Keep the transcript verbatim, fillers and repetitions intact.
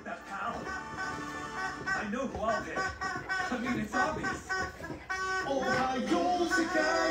with that, pal. I know who I'll pick. I mean, it's obvious. Ohio,